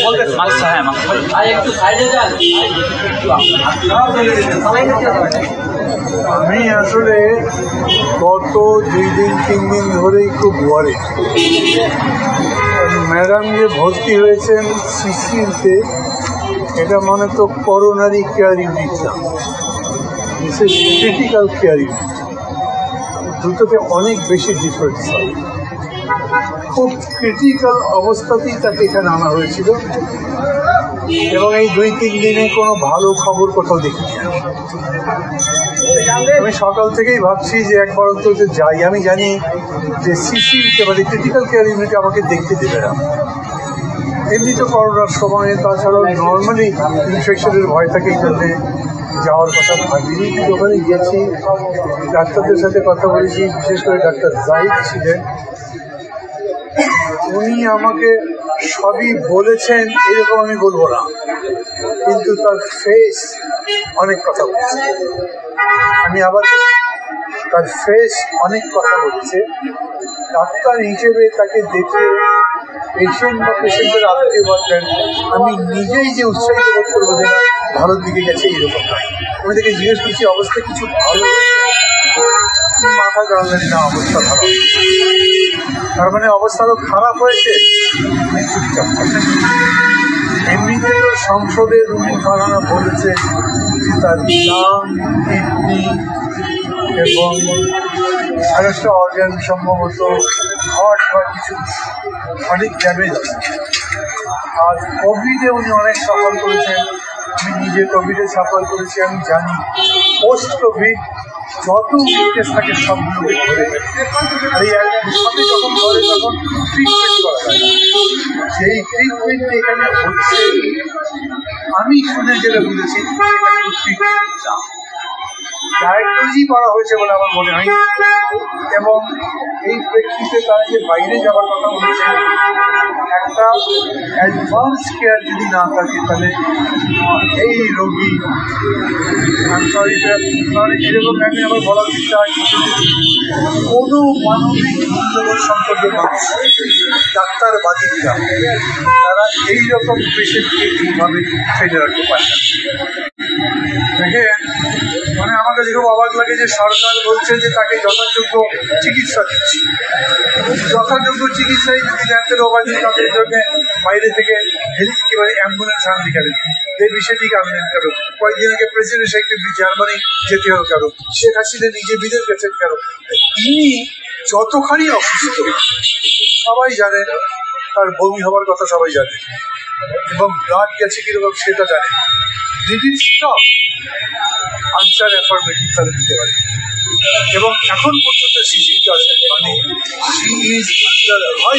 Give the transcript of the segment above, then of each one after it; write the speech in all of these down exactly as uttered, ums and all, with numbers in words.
আমি আসলে গত দুই দিন তিন দিন ধরেই খুব ওয়ারি। ম্যাডাম যে ভর্তি হয়েছেন সিসিউতে, এটা মানে তো করোনারি কেয়ার ইউনিট না, বিশেষ ক্রিটিক্যাল কেয়ার ইউনিট। দুটোতে অনেক বেশি ডিফারেন্স হয়। খুব ক্রিটিক্যাল অবস্থাতেই তাকে এখানে আনা হয়েছিল এবং এই দুই তিন দিনে কোনো ভালো খবর কোথাও দেখিনি। আমি সকাল থেকেই ভাবছি যে একবার অন্তত যাই। আমি জানি যে সিসিউতে মানে ক্রিটিক্যাল কেয়ার ইউনিটে আমাকে দেখতে দেবে না, এমনি তো করোনার সময়। তাছাড়াও নর্মালি ইনফেকশনের ভয় থাকে, এই জন্যে যাওয়ার কথা ভাবিনি। কিন্তু ওখানে গিয়েছি, ডাক্তারদের সাথে কথা বলেছি, বিশেষ করে ডাক্তার জাহিদ ছিলেন। উনি আমাকে সবই বলেছেন এরকম আমি বলবো না, কিন্তু তার ফেস অনেক কথা বলছে। আমি আবার তার ফেস অনেক কথা বলছে। ডাক্তার হিসেবে তাকে দেখে পেশেন্ট বা পেশেন্টের আত্মীয় বলবেন, আমি নিজেই যে উৎসাহিত বোধ করবো যে না ভালোর দিকে গেছে এইরকম নয়। আমি তাকে জিজ্ঞেস করছি অবস্থা কিছু ভালো, মাথা জানলেন না অবস্থা ভালো। তার মানে অবস্থা আরও খারাপ হয়েছে। চুপচাপ এমনিতে তো সংসদে রুমিন ফারহানা বলেছে তার লাং, কিডনি এবং আরেকটা অর্গান সম্ভবত হার্ট বা কিছু অনেক ড্যামেজ আছে। আর কোভিডে উনি অনেক সাফার করেছেন। আমি নিজে কোভিডে সাফার করেছি। আমি জানি পোস্ট কোভিড যত উইকনেস থাকে সবগুলোকে ধরে এই একসাথে যখন ধরে তখন ট্রিটমেন্ট করা হয়। যেই ট্রিটমেন্ট এখানে হচ্ছে আমি শুনে যেটা বুঝেছি ডায়াগনোজই করা হয়েছে বলে আমার মনে হয়। এবং এই প্রেক্ষিতে তারা যে বাইরে যাওয়ার কথা বলেছে, একটা অ্যাডভান্স কেয়ার যদি না থাকে তাহলে এই রোগী আমি সরি সরি এরকম আমি আবার বলার চাই, কোনো মানবিক মূল্যবোধ সম্পর্কে মানুষ ডাক্তার বাদিকরা তারা এইরকম পেশেন্টকে এইভাবে ফেলে রাখতে পারে না। দেখে মানে আমার কাছে খুব অবাক লাগে যে সরকার বলছে যে তাকে যথাযোগ্য চিকিৎসা দিচ্ছে। যথাযোগ্য চিকিৎসাই যদি জানতে রোগাদি তাদের জন্য বাইরে থেকে হেলথ একেবারে অ্যাম্বুলেন্স আনতে গেলেন, এই বিষয়টিকে আনলেন কেন? কয়েকদিন আগে প্রেসিডেন্ট সেক্রেটারি জার্মানি যেতে হবে কেন? শেখ হাসিনা নিজে বিদেশ গেছেন কেন? তিনি যতখানি অসুস্থ সবাই জানে, তার বমি হওয়ার কথা সবাই জানে এবং ব্লাড গেছে কিরকম সেটা জানে। Did it stop? Answer affirmative তারা দিতে পারে। এবং এখন পর্যন্ত সিসিতে আছেন, মানে শি ইজ আন্ডার হাই।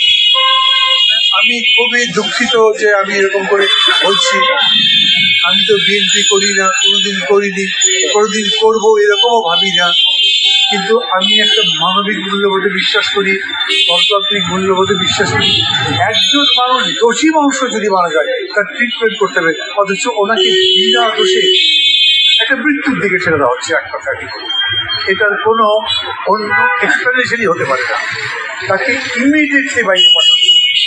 আমি খুবই দুঃখিত যে আমি এরকম করে বলছি। আমি তো বিএনপি করি না, কোনোদিন করিনি, কোনোদিন করবো এরকমও ভাবি না। কিন্তু আমি একটা মানবিক মূল্যবোধে বিশ্বাস করি, গণতান্ত্রিক মূল্যবোধে বিশ্বাস করি। একজন মানুষ দোষী মানুষ যদি মারা যায় তার ট্রিটমেন্ট করতে হবে, অথচ ওনাকে বিনা দোষে একটা মৃত্যুর দিকে ছেড়ে দেওয়া হচ্ছে। এক কথা এটার কোনো অন্য এক্সপ্লেনেশনই হতে পারে না। তাকে ইমিডিয়েটলি বাইরে পাঠানো।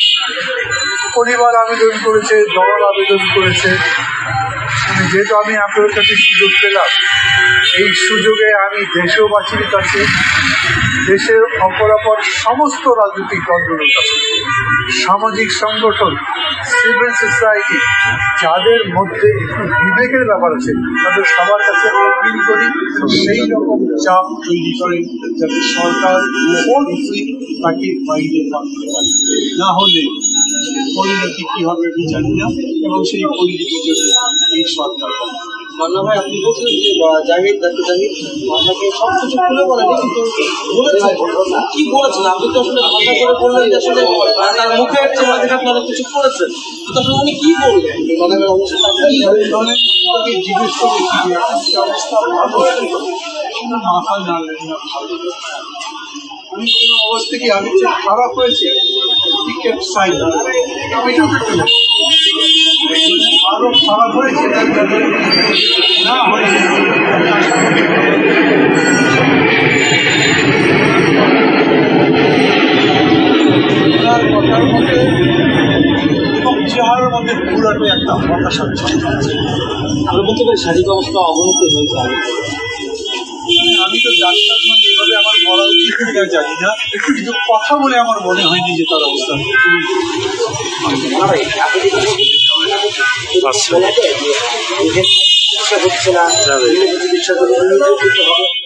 পরিবার আবেদন করেছে, দল আবেদন করেছে। যেহেতু আমি আপনাদের কাছে সুযোগ পেলাম, এই সুযোগে আমি দেশবাসীর কাছে, দেশের অপরাপর সমস্ত রাজনৈতিক দলগুলোর কাছে, সামাজিক সংগঠন, সিভিল সোসাইটি, যাদের মধ্যে একটু বিবেকের ব্যাপার আছে তাদের সবার কাছে আপিল করি সেই রকম চাপ তৈরি করে যাতে সরকার তাকে বাইরে পাঠাতে পারে। না হলে পরিণতি কী হবে আমি জানি না, এবং সেই পরিণতির জন্য এই সরকার। মান্না ভাই, আপনি বলছেন যে জাহিদ ডাক্তার জাহিদ আপনাকে সব কিছু খুলে বলেনি, কিন্তু বলেছেন কি বলেছেন? আপনি তো আসলে ভাষা করে বললেন যে আসলে তার মুখে একটা মাঝে আপনি অনেক কিছু করেছেন, কিন্তু আসলে উনি কি বললেন? মানবের অবস্থা কি জিজ্ঞেস করেছি অবস্থা ভালো, মাথা নাড়লেন না ভালো। আমি কোনো অবস্থা কি আগে চেয়ে খারাপ হয়েছে? আরো খারাপ হয়েছে না হয়েছে কথার মধ্যে এবং চেহারার মধ্যে পুরাটাই একটা হতাশার চিন্তা আছে। আমরা বলতে পারি শারীরিক অবস্থা অবনতি হয়েছে আগে আমি তো ডাক্তার মানে এভাবে আমার বলা উচিত কিনা জানি না, কিন্তু কথা বলে আমার মনে হয়নি যে তার অবস্থা চিকিৎসা হচ্ছে না চিকিৎসা